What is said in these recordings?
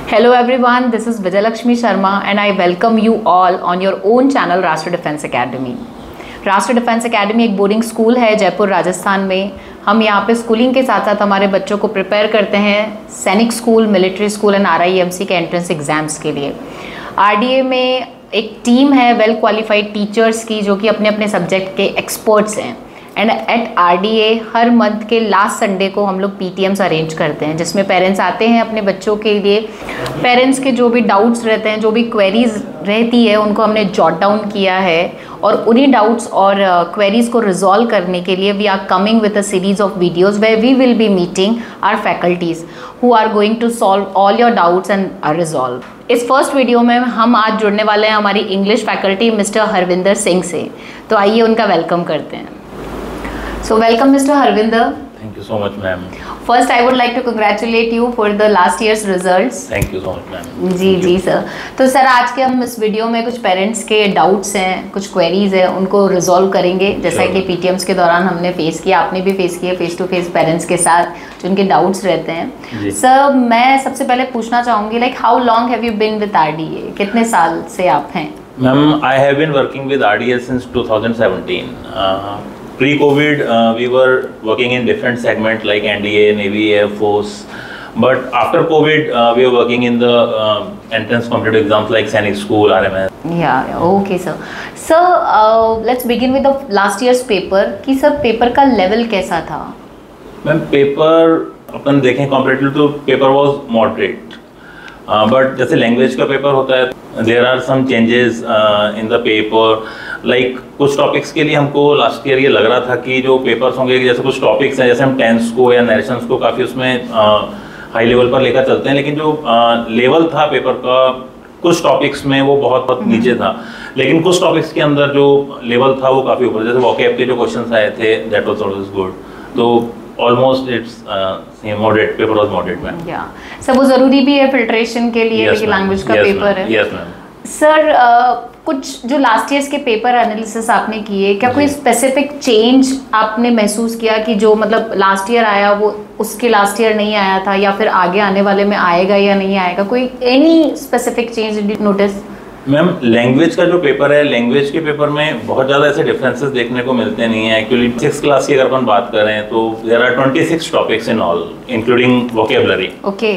Hello everyone, this is Vijayalakshmi Sharma and I welcome you all on your own channel Rashtra Defense Academy. Rashtra Defence Academy एक boarding school है जयपुर राजस्थान में। हम यहाँ पे schooling के साथ साथ हमारे बच्चों को प्रिपेयर करते हैं Sainik school, military school and RIMC के एंट्रेंस एग्जाम्स के लिए। RDA में एक टीम है वेल क्वालिफाइड टीचर्स की जो कि अपने अपने सब्जेक्ट के एक्सपर्ट्स हैं। एंड एट RDA हर मंथ के लास्ट संडे को हम लोग PTMs अरेंज करते हैं जिसमें पेरेंट्स आते हैं अपने बच्चों के लिए। पेरेंट्स के जो भी डाउट्स रहते हैं, जो भी क्वेरीज रहती है, उनको हमने जॉट डाउन किया है और उन्हीं डाउट्स और क्वेरीज को रिजॉल्व करने के लिए we are coming with a series of videos where we will be meeting our faculties who are going to solve all your doubts and resolve. इस फर्स्ट वीडियो में हम आज जुड़ने वाले हैं हमारी English faculty Mr Harvinder Singh से। तो आइए उनका वेलकम करते हैं। So welcome Mr. Harvinder. Thank you so much ma'am. First I would like to congratulate you for the last year's results. Thank you so much ma'am. जी सर। तो sir आज के हम इस वीडियो में कुछ पेरेंट्स के डाउट्स हैं, कुछ क्वेरीज हैं, उनको रिजॉल्व करेंगे जैसा कि PTMs के दौरान हमने फेस किया, आपने भी फेस किया फेस टू फेस पेरेंट्स के साथ जो उनके डाउट्स रहते हैं। सर मैं सबसे पहले पूछना चाहूँगी like how long have you been with RDA? कितने साल से आप हैं? Ma'am I have been working with RDA since 2017. Pre-COVID, we were working in different segments like NDA, Navy, Air Force. But after COVID, we are working in the entrance competitive exams like Sainik School, RMS. Yeah, okay, sir. Sir, let's begin with the last year's paper. कि sir paper का level कैसा था? Ma'am paper अपन देखें comparatively तो paper was moderate. But जैसे language का paper होता है, there are some changes in the paper. Like कुछ टॉपिक्स के लिए हमको लास्ट ईयर ये लग रहा था कि जो पेपर्स होंगे, जैसे कुछ टॉपिक्स हैं, जैसे हम टेंस को या नरेशंस को काफ़ी उसमें हाई लेवल पर लेकर चलते हैं, लेकिन जो लेवल था पेपर का कुछ टॉपिक्स में वो बहुत नीचे था, लेकिन कुछ टॉपिक्स के अंदर जो लेवल था वो काफ़ी ऊपर। जैसे वोकैब के जो क्वेश्चंस आए थे दैट वाज ऑलवेज गुड। तो almost it's moderate, paper was moderate ma'am. या सर वो ज़रूरी भी है फिल्ट्रेशन के लिए क्योंकि लैंग्वेज का पेपर है। Yes ma'am. सर कुछ जो लास्ट ईयर्स के पेपर एनालिसिस आपने किए, क्या कोई स्पेसिफिक चेंज आपने महसूस किया कि जो मतलब लास्ट ईयर आया वो उसके लास्ट ईयर नहीं आया था, या फिर आगे आने वाले में आएगा या नहीं आएगा? कोई any specific change did you notice? Ma'am language का जो पेपर है, लैंग्वेज के पेपर में बहुत ज़्यादा ऐसे डिफरेंसेस देखने को मिलते नहीं है। एक्चुअली 6th क्लास की अगर अपन बात करें तो there are 26 topics in all including vocabulary.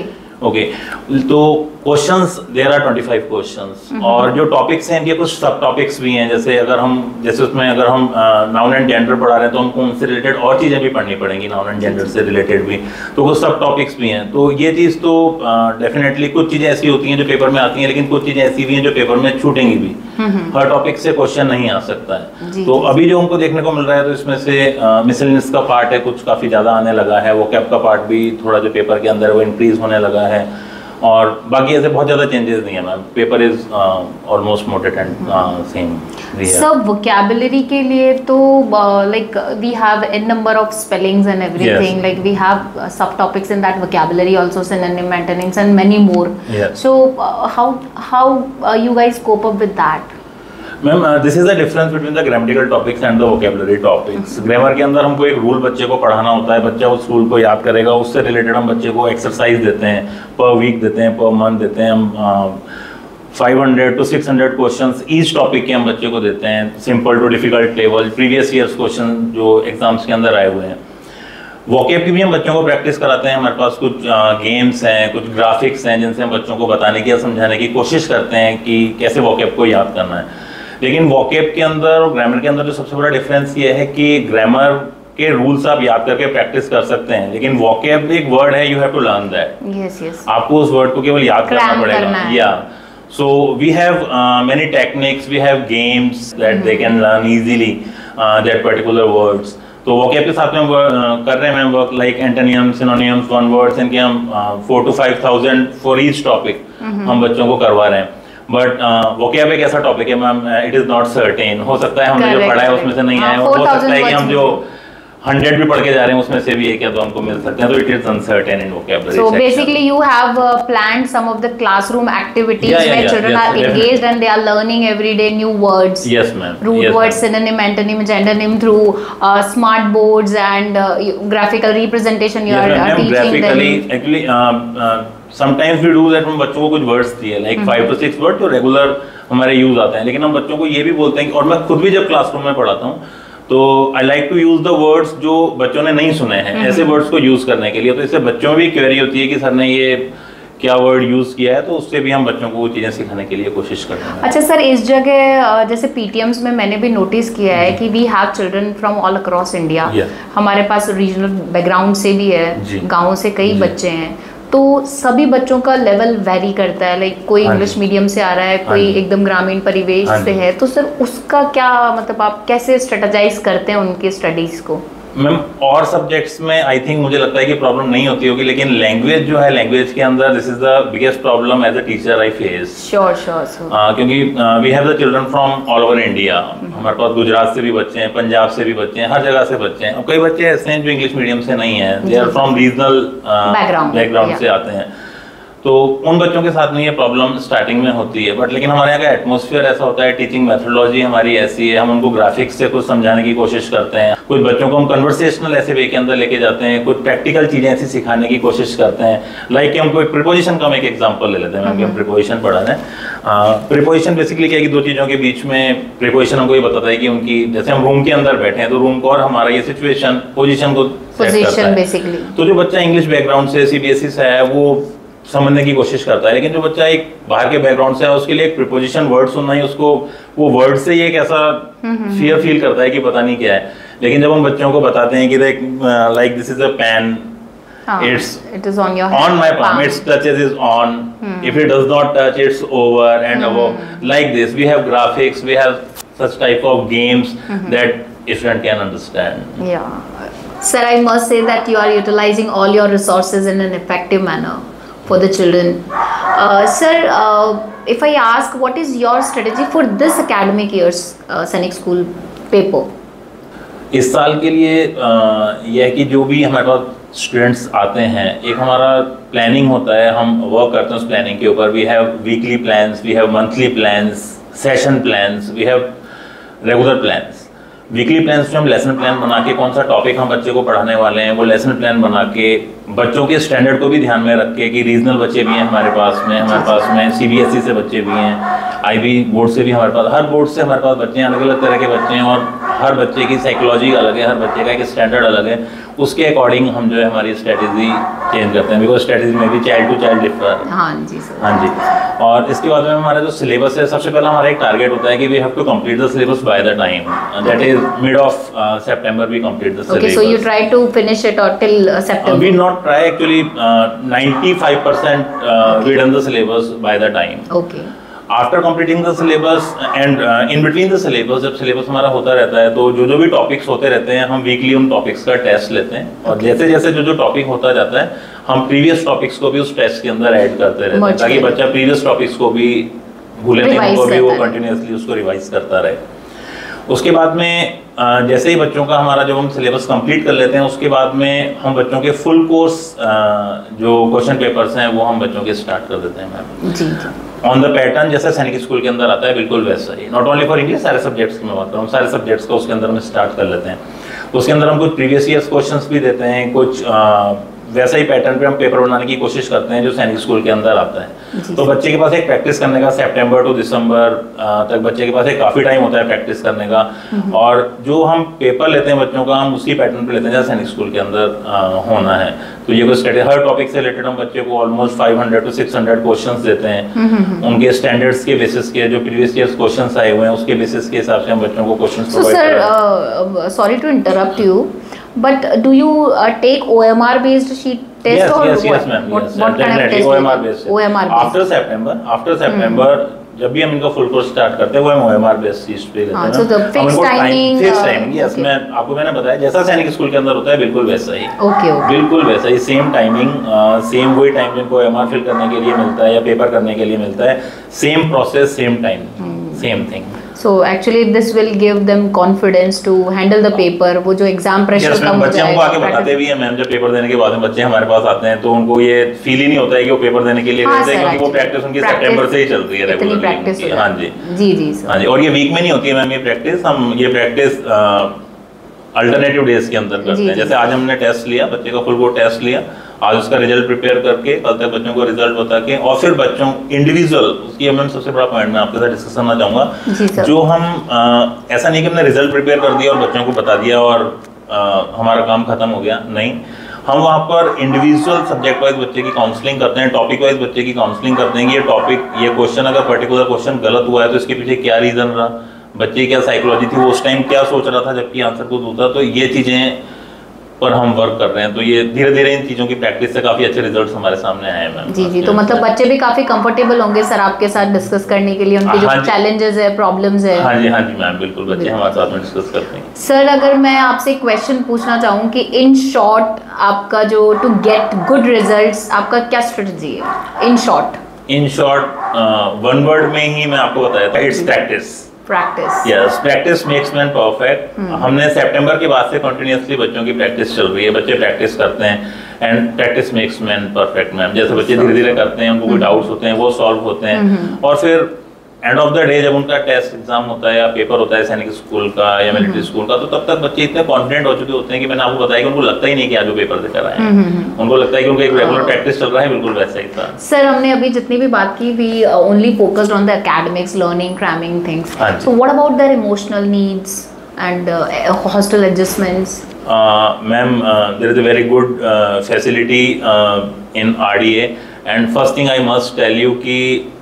Okay तो क्वेश्चंस देयर आर 25 क्वेश्चंस, और जो टॉपिक्स हैं इनके कुछ सब टॉपिक्स भी हैं। जैसे उसमें अगर हम नाउन एंड जेंडर पढ़ा रहे हैं तो हमको उनसे रिलेटेड और चीज़ें भी पढ़नी पड़ेंगी, नाउन एंड जेंडर से रिलेटेड भी, तो कुछ सब टॉपिक्स भी हैं। तो ये चीज़ तो डेफिनेटली कुछ चीज़ें ऐसी होती हैं जो पेपर में आती हैं, लेकिन कुछ चीज़ें ऐसी भी हैं जो पेपर में छूटेंगी भी। हर टॉपिक से क्वेश्चन नहीं आ सकता है। तो अभी जो हमको देखने को मिल रहा है तो इसमें से मिसलेनियस का पार्ट है, कुछ काफ़ी ज़्यादा आने लगा है। वोकैब का पार्ट भी थोड़ा जो पेपर के अंदर वो इंक्रीज होने लगा है, और बाकी ऐसे बहुत ज़्यादा चेंजेस नहीं है मैम। Paper is almost moderate and same. सब वोकैबुलरी के लिए तो like we have an number of spellings and everything, like we have sub topics in that vocabulary also, synonym, antonyms and many more. So how you guys cope up with that? Ma'am this is the difference between the grammatical topics and the vocabulary topics. Grammar के अंदर हमको एक rule बच्चे को पढ़ाना होता है, बच्चा उस रूल को याद करेगा, उससे रिलेटेड हम बच्चे को एक्सरसाइज देते हैं, पर वीक देते हैं, पर मंथ देते हैं। हम 500 to 600 क्वेश्चंस ईच टॉपिक के हम बच्चे को देते हैं, simple to difficult level, previous years question जो एग्जाम्स के अंदर आए हुए हैं। वोकैब की भी हम बच्चों को प्रैक्टिस कराते हैं। हमारे पास कुछ गेम्स हैं, कुछ ग्राफिक्स हैं जिनसे हम बच्चों को बताने की या समझाने की कोशिश करते हैं कि कैसे वोकैब को याद करना है। लेकिन वोकैब के अंदर और ग्रामर के अंदर जो सबसे बड़ा डिफरेंस ये है कि ग्रामर के रूल्स आप याद करके प्रैक्टिस कर सकते हैं, लेकिन वोकैब एक वर्ड है, you have to learn that. आपको उस वर्ड को केवल याद करना पड़ेगा। या so we have many techniques, we have games that they can learn easily that particular words. तो वोकैब के साथ में हम कर रहे हैं ma'am work like antonyms, synonyms, one words, इनके हम 4 to 5,000 फॉर ईच टॉपिक हम बच्चों को करवा रहे हैं। बट वोकैब एक ऐसा टॉपिक है ma'am, it is not certain. हो सकता है हमने जो पढ़ा है उसमें से नहीं आया, हो सकता है कि हम जो 100 भी पढ़ के जा रहे हैं उसमें से भी एक या दो हमको मिल सकते हैं, तो it is uncertain in vocabulary. So basically you have planned some of the classroom activities where children are engaged and they are learning every day new words. Yes ma'am. Root words, synonym, antonym, gendernym through smart boards and graphical representation you are teaching them. Actually sometimes we do that, हम बच्चों को कुछ words दिए like 5 to 6 word जो regular हमारे use आते हैं, लेकिन हम बच्चों को ये भी बोलते हैं और मैं खुद भी जब क्लासरूम में पढ़ाता हूँ तो I like to use the words जो बच्चों ने नहीं सुने हैं, ऐसे वर्ड्स को यूज करने के लिए। तो इससे बच्चों में भी क्वेरी होती है कि सर ने ये क्या वर्ड यूज किया है, तो उससे भी हम बच्चों को वो चीजें सिखाने के लिए कोशिश करते हैं। अच्छा सर, इस जगह जैसे पीटीएम्स में मैंने भी नोटिस किया है कि we have children from all across India. हमारे पास रीजनल बैकग्राउंड से भी है, गाँव से कई बच्चे हैं, तो सभी बच्चों का लेवल वेरी करता है। लाइक कोई इंग्लिश मीडियम से आ रहा है, कोई एकदम ग्रामीण परिवेश से है, तो सर उसका क्या मतलब आप कैसे स्ट्रेटेजाइज करते हैं उनकी स्टडीज को? मैम और सब्जेक्ट्स में आई थिंक मुझे लगता है कि प्रॉब्लम नहीं होती होगी, लेकिन लैंग्वेज जो है, लैंग्वेज के अंदर this is the biggest problem as a teacher I face. Sure क्योंकि we have the children from all over India. हमारे पास गुजरात से भी बच्चे हैं, पंजाब से भी बच्चे हैं, हर जगह से बच्चे हैं। और कई बच्चे ऐसे हैं जो इंग्लिश मीडियम से नहीं है, they are from regional background से आते हैं, तो उन बच्चों के साथ में ये प्रॉब्लम स्टार्टिंग में होती है। बट लेकिन हमारे यहाँ का एटमॉस्फेयर ऐसा होता है, टीचिंग मेथोडोलॉजी हमारी ऐसी है, हम उनको ग्राफिक्स से कुछ समझाने की कोशिश करते हैं, कुछ बच्चों को हम कन्वर्सेशनल ऐसे वे के अंदर लेके जाते हैं, कुछ प्रैक्टिकल चीजें ऐसी सिखाने की कोशिश करते हैं। लाइक हमको एक प्रीपोजिशन का हम एक एग्जाम्पल ले लेते हैं, हम प्रीपोजिशन पढ़ा रहे हैं। प्रीपोजिशन बेसिकली क्या है कि दो चीजों के बीच में प्रीपोजिशन हमको ये बताता है कि उनकी, जैसे हम रूम के अंदर बैठे हैं तो रूम को और हमारा ये सिचुएशन पोजीशन को पोजीशन बेसिकली। तो जो बच्चा इंग्लिश बैकग्राउंड से सीबीएसई से है वो समझने की कोशिश करता है, लेकिन जो बच्चा एक बाहर के बैकग्राउंड से है उसके लिए एक प्रीपोजिशन वर्ड सुनना ही उसको वो वर्ड से ही एक ऐसा फियर फील करता है कि पता नहीं क्या है। लेकिन जब हम बच्चों को बताते हैं कि like this is a pen, it is on your hand, on my palm, its touches is on, if it does not touch it's over and above, like this we have graphics, we have such type of games that student can understand. Sir, I must say that you are utilizing all your resources in an effective manner for the children. Sir, if I ask what is your strategy for this academic year's सैनिक school paper? इस साल के लिए यह है कि जो भी हमारे पास स्टूडेंट्स आते हैं, एक हमारा प्लानिंग होता है, हम वर्क करते हैं उस प्लानिंग के ऊपर। We have weekly plans, we have monthly plans, session plans, we have regular plans. Weekly plans में हम लेसन प्लान बना के कौन सा टॉपिक हम बच्चे को पढ़ाने वाले हैं वो लेसन प्लान बना के बच्चों के स्टैंडर्ड को भी ध्यान में रख के कि रीजनल बच्चे भी हैं हमारे पास में सीबीएसई से बच्चे भी हैं, आईबी बोर्ड से भी हमारे पास, हर बोर्ड से हमारे पास बच्चे हैं, अलग अलग तरह के बच्चे हैं और हर बच्चे की साइकोलॉजी अलग है, हर बच्चे का एक स्टैंडर्ड अलग है। उसके अकॉर्डिंग हम जो है हमारी स्ट्रेटेजी चेंज करते हैं, बिकॉज स्ट्रेटेजी में भी चाइल्ड टू चाइल्ड डिफर। हाँ जी सर। हाँ जी। और इसके बाद में हमारा जो सिलेबस है, सबसे पहला हमारा एक टारगेट होता है कि we have to complete the syllabus by the time, that is mid of September we complete the syllabus. Okay, so you try to finish it or till September? We not try, actually 95% we done the syllabus by the time. Okay. After completing the syllabus and in between the syllabus, जब syllabus हमारा होता रहता है तो जो भी topics होते रहते हैं हम वीकली उन टॉपिक्स का टेस्ट लेते हैं और जैसे जैसे जो टॉपिक होता जाता है हम प्रीवियस टॉपिक्स को भी उस टेस्ट के अंदर ऐड करते रहते हैं ताकि बच्चा प्रीवियस टॉपिक्स को भी भूले नहीं, उनको भी वो कंटिन्यूसली उसको रिवाइज करता रहे। उसके बाद में जैसे ही बच्चों का हमारा जब हम सिलेबस कंप्लीट कर लेते हैं उसके बाद में हम बच्चों के फुल कोर्स जो क्वेश्चन पेपर्स हैं वो हम बच्चों के स्टार्ट कर देते हैं मैम ऑन द पैटर्न जैसे सैनिक स्कूल के अंदर आता है बिल्कुल वैसा ही, नॉट ओनली फॉर इंग्लिश, सारे सब्जेक्ट्स की मैं बात कर रहा हूँ, सारे सब्जेक्ट्स को उसके अंदर हम स्टार्ट कर लेते हैं। उसके अंदर हम कुछ प्रीवियस ईयर्स क्वेश्चंस भी देते हैं, कुछ वैसा ही पैटर्न पे हम पेपर बनाने की कोशिश करते हैं जो सैनिक स्कूल के अंदर आता है। तो बच्चे के पास एक प्रैक्टिस करने का सितंबर टू दिसंबर तक बच्चे के पास एक काफ़ी टाइम होता है प्रैक्टिस करने का, और जो हम पेपर लेते हैं बच्चों का हम उसी पैटर्न पे लेते हैं जैसे सैनिक स्कूल के अंदर होना है। तो ये कुछ हर टॉपिक से रिलेटेड हम बच्चे को ऑलमोस्ट 500 to 600 क्वेश्चंस देते हैं, उनके स्टैंडर्ड्स के बेसिस के जो प्रीवियस ईयर्स क्वेश्चंस आए हुए हैं उसके बेसिस के हिसाब से हम बच्चों को क्वेश्चंस प्रोवाइड कर रहे हैं। Sorry to interrupt you, but do you take OMR based sheet test? Yes, ma'am. What kind of test? OMR based. OMR based. After September, जब भी हम इनका फुल कोर्स स्टार्ट करते हैं वो हम OMR बेस्ड चीज पे लेते हैं। So the fixed timing. Fixed timing, yes. मैंने बताया जैसा सैनिक स्कूल के अंदर होता है बिल्कुल वैसा ही। Okay. बिल्कुल वैसा ही, सेम टाइमिंग, सेम वही टाइम जिनको OMR फिल करने के लिए मिलता है या पेपर करने के लिए मिलता है, same process, same time, same thing. So actually this will give them confidence to handle the paper, वो जो एग्जाम प्रेशर कम हो बच्चे हमको आगे बताते भी हैं मैम, जब पेपर देने के बाद में बच्चे हमारे पास आते हैं तो उनको ये फील ही नहीं होता है कि वो पेपर देने के लिए रहते हैं, क्योंकि वो प्रैक्टिस उनकी सितंबर से ही चलती है रेगुलरली। हाँ जी जी हाँ जी। और ये वीक में नहीं होती है मैम ये प्रैक्टिस, हम ये प्रैक्टिस अल्टरनेटिव डेज के अंदर करते हैं। जैसे आज हमने टेस्ट लिया, बच्चे का फुल कोर्स टेस्ट लिया आज उसका रिजल्ट प्रिपेयर करके कल तक बच्चों को रिजल्ट बता के, और फिर बच्चों इंडिविजुअल, उसकी मैम सबसे बड़ा पॉइंट मैं आपके साथ डिस्कस करना चाहूँगा, जो हम ऐसा नहीं कि हमने रिजल्ट प्रिपेयर कर दिया और बच्चों को बता दिया और हमारा काम खत्म हो गया, नहीं, हम वहाँ पर इंडिविजुअल सब्जेक्ट वाइज बच्चे की काउंसलिंग करते हैं, टॉपिक वाइज बच्चे की काउंसलिंग करते हैं कि ये टॉपिक, ये क्वेश्चन, अगर पर्टिकुलर क्वेश्चन गलत हुआ है तो इसके पीछे क्या रीज़न रहा, बच्चे की क्या साइकोलॉजी थी, वो उस टाइम क्या सोच रहा था जबकि आंसर खुद होता, तो ये चीज़ें पर हम वर्क कर रहे हैं। तो ये धीरे धीरे इन चीज़ों की प्रैक्टिस से काफ़ी अच्छे रिजल्ट्स हमारे सामने आए हैं मैम। जी, तो मतलब बच्चे भी काफ़ी कंफर्टेबल होंगे सर आपके साथ डिस्कस करने के लिए, उनके जो चैलेंजेस है, प्रॉब्लम्स है। हाँ जी मैम, बिल्कुल, बच्चे हमारे साथ में डिस्कस करते हैं। सर अगर मैं आपसे क्वेश्चन पूछना चाहूँ कि इन शॉर्ट आपका जो टू गेट गुड रिजल्ट्स, आपका क्या स्ट्रेटजी है इन शॉर्ट? वन वर्ड में ही मैं आपको बताया था, it's practice. Yes, practice makes man perfect. हमने सितंबर के बाद से कंटिन्यूअसली बच्चों की प्रैक्टिस चल रही है, बच्चे प्रैक्टिस करते हैं and practice makes man perfect ma'am. जैसे बच्चे धीरे धीरे करते हैं, उनको कोई डाउट्स होते हैं वो सॉल्व होते हैं, और फिर एंड ऑफ द डे जब उनका टेस्ट एग्जाम होता है या पेपर होता है सैनिक स्कूल का या मिलिट्री स्कूल का, तो तब तक बच्चे इतने कॉन्फिडेंट हो चुके होते हैं कि मैंने आपको बताया कि उनको लगता ही नहीं कि आज वो पेपर देकर आए हैं, उनको लगता है कि उनका एक रेगुलर प्रैक्टिस चल रहा है, बिल्कुल वैसा ही था। सर हमने अभी जितनी भी बात की, we only focused on the academics, learning, cramming things, so what about their emotional needs and hostel adjustments? Ma'am, there is a very good facility in RDA, and first thing I must tell you कि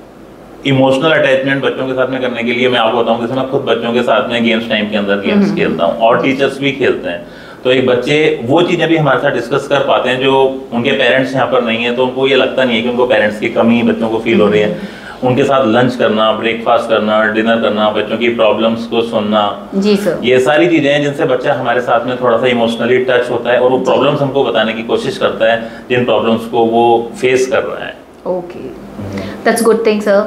emotional attachment बच्चों के साथ में करने के लिए मैं आपको बताऊं, जैसे मैं खुद बच्चों के साथ में गेम्स टाइम के अंदर गेम्स खेलता हूं और टीचर्स भी खेलते हैं, तो एक बच्चे वो चीज़ें भी हमारे साथ डिस्कस कर पाते हैं जो उनके पेरेंट्स यहाँ पर नहीं है, तो उनको ये लगता नहीं है कि उनको पेरेंट्स की कमी बच्चों को फील हो रही है। उनके साथ लंच करना, ब्रेकफास्ट करना, डिनर करना, बच्चों की प्रॉब्लम्स को सुनना, जी सर, ये सारी चीज़ें हैं जिनसे बच्चा हमारे साथ में थोड़ा सा इमोशनली टच होता है और वो प्रॉब्लम्स हमको बताने की कोशिश करता है जिन प्रॉब्लम्स को वो फेस कर रहा है। Okay, that's good thing, sir.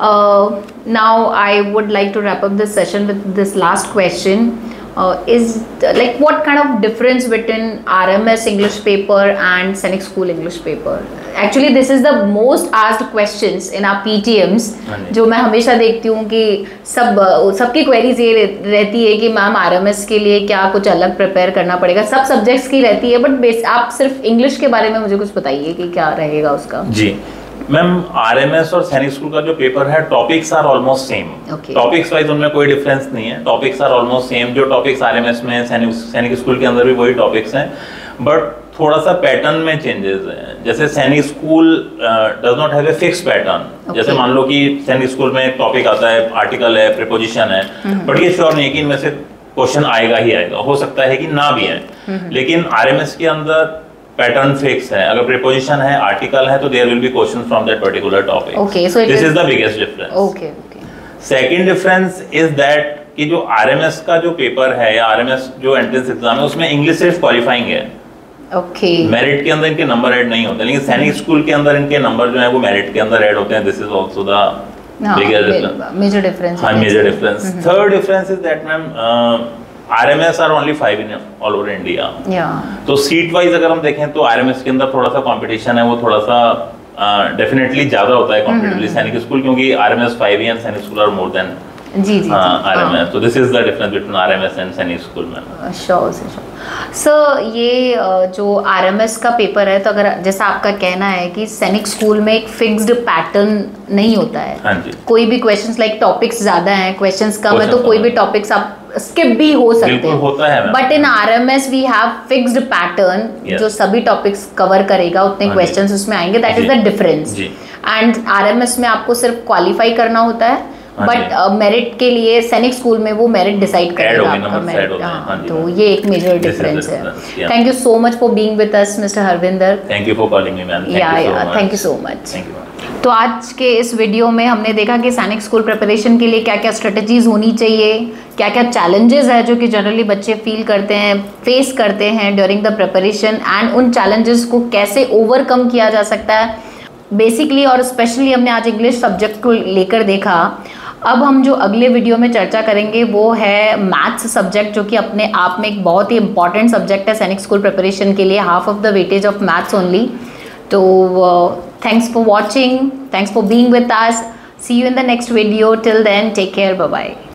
Now I would like to wrap up this session with this last question. Is like what kind of difference between RMS English paper and Sainik School English paper? Actually, this is the most asked questions in our PTMs. जो मैं हमेशा देखती हूँ कि सबकी queries ये रहती है कि मैम RMS के लिए क्या कुछ अलग प्रिपेयर करना पड़ेगा, सब सब्जेक्ट्स की रहती है, बट आप सिर्फ इंग्लिश के बारे में मुझे कुछ बताइए कि क्या रहेगा उसका। जी मैम, RMS और सैनिक स्कूल का जो पेपर है, topics are almost same, topics wise उनमें कोई डिफरेंस नहीं है, टॉपिक्स आर ऑलमोस्ट सेम। जो टॉपिक्स RMS में सैनिक स्कूल के अंदर भी वही टॉपिक्स हैं, बट थोड़ा सा पैटर्न में चेंजेस हैं। जैसे Sainik school does not have a fix pattern. जैसे मान लो कि सैनिक स्कूल में एक टॉपिक आता है, आर्टिकल है, प्रीपोजिशन है, बट ये श्योर नहीं है कि इनमें से क्वेश्चन आएगा ही आएगा, हो सकता है कि ना भी आए। लेकिन RMS के अंदर पैटर्न फिक्स है, अगर प्रीपोजिशन है, आर्टिकल है, तो there will be questions from that particular topic. Okay, so this is the biggest difference. Okay, second difference is that कि जो RMS का जो पेपर है या RMS जो एंट्रेंस एग्जाम है, उसमें इंग्लिश सिर्फ क्वालिफाइंग है। ओके, मेरिट के अंदर इनके नंबर ऐड नहीं होते, लेकिन सैनिक स्कूल के अंदर इनके नंबर जो है वो मेरिट के अंदर ऐड होते हैं। This is also the major difference. हाँ, major difference. Third difference is that ma'am, RMS are only 5 in all over India. तो सीट वाइज अगर हम देखें तो RMS के अंदर थोड़ा सा कंपटीशन है, वो थोड़ा सा डेफिनेटली ज्यादा होता है कंपैरेटिवली सैनिक स्कूल, क्योंकि RMS 5 ही and Sainik school are more than RMS। तो this is the difference between RMS and Sainik school में। श्योर सर, ये जो RMS का पेपर है, तो अगर जैसा आपका कहना है कि सैनिक स्कूल में एक फिक्स्ड पैटर्न नहीं होता है, हाँ जी, कोई भी क्वेश्चंस लाइक टॉपिक्स ज्यादा हैं, क्वेश्चंस कम है, तो कोई भी टॉपिक्स आप स्किप भी हो सकते हैं, होता है। But in RMS we have fixed pattern जो सभी टॉपिक्स कवर करेगा, उतने क्वेश्चंस उसमें आएंगे, that is the difference. And RMS में आपको सिर्फ क्वालिफाई करना होता है, बट मेरिट के लिए सैनिक स्कूल में वो मेरिट डिसाइड करेगा आपका मेरिट। तो ये एक मेजर डिफरेंस है। Thank you so much for being with us mister Harvinder. Thank you for calling me ma'am. Thank you so much. तो आज के इस वीडियो में हमने देखा कि सैनिक स्कूल प्रिपरेशन के लिए क्या क्या स्ट्रेटजीज होनी चाहिए, क्या क्या चैलेंजेस है जो कि जनरली बच्चे फील करते हैं, फेस करते हैं ड्यूरिंग द प्रिपरेशन, एंड उन चैलेंजेस को कैसे ओवरकम किया जा सकता है बेसिकली और स्पेशली हमने आज इंग्लिश सब्जेक्ट को लेकर देखा। अब हम जो अगले वीडियो में चर्चा करेंगे वो है मैथ्स सब्जेक्ट, जो कि अपने आप में एक बहुत ही इंपॉर्टेंट सब्जेक्ट है सैनिक स्कूल प्रिपरेशन के लिए, half of the weightage of maths only. तो thanks for watching, thanks for being with us, see you in the next video, till then take care, bye bye.